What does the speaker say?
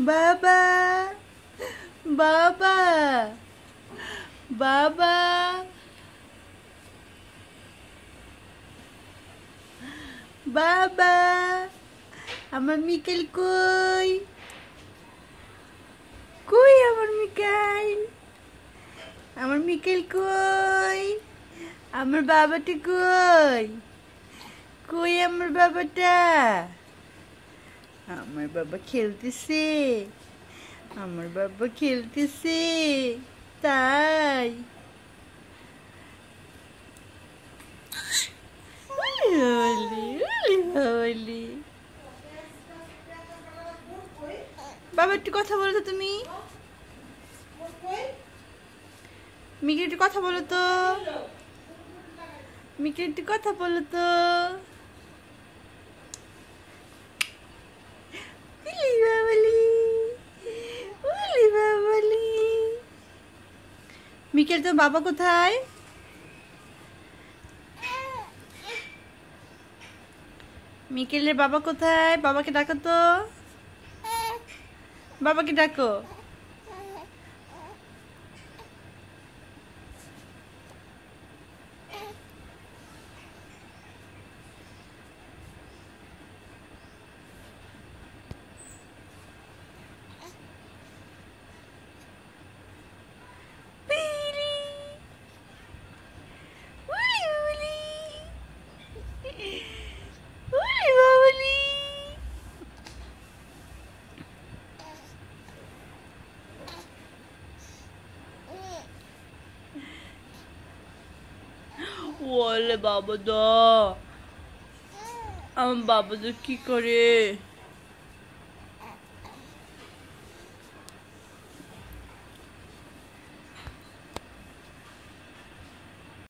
বাবা বাবা বাবা বাবা আমার মিকেল কই কই আমার মিকেল কই আমার বাবাটা কই কই আমার বাবাটা আমার বাবা খেলতেছে তাই বাবা একটু কথা বলো তো তুমি মিকে একটু কথা বলো তো মিকেল তো বাবা কোথায় মিকেলের বাবা কোথায় বাবাকে ডাকো তো বাবাকে ডাকো ওলে বাবা দা আমার বাবা তো কি করে